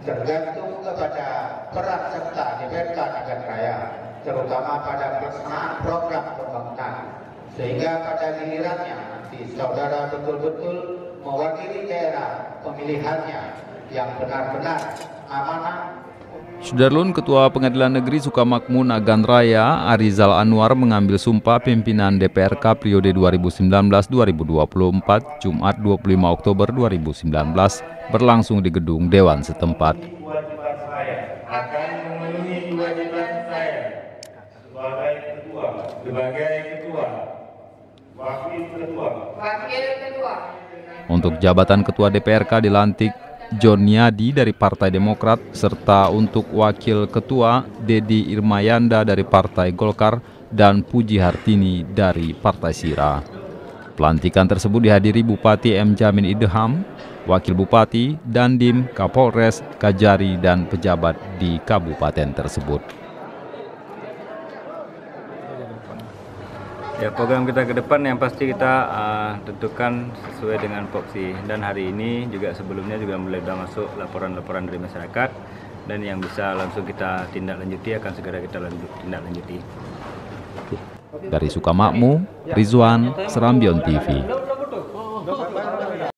tergantung kepada peran serta DPRK Nagan Raya, terutama pada pelaksanaan program pembangunan. Sehingga pada gilirannya nanti saudara betul-betul mewakili daerah pemilihannya yang benar-benar amanah. Sudarlun, Ketua Pengadilan Negeri Sukamakmur Nagan Raya, Arizal Anwar mengambil sumpah pimpinan DPRK periode 2019-2024 Jumat 25 Oktober 2019 berlangsung di gedung Dewan setempat. Akan memenuhi kewajiban saya sebagai ketua, wakil ketua. Untuk jabatan Ketua DPRK dilantik John Yadi dari Partai Demokrat, serta untuk Wakil Ketua Dedi Irmayanda dari Partai Golkar dan Puji Hartini dari Partai Sira. Pelantikan tersebut dihadiri Bupati M. Jamin Idham, Wakil Bupati, Dandim, Kapolres, Kajari, dan pejabat di kabupaten tersebut. Ya, program kita ke depan yang pasti kita tentukan sesuai dengan Popsi, dan hari ini juga sebelumnya juga mulai masuk laporan-laporan dari masyarakat, dan yang bisa langsung kita tindak lanjuti akan segera kita tindak lanjuti. Dari Sukamakmur, Rizwan, Serambion TV.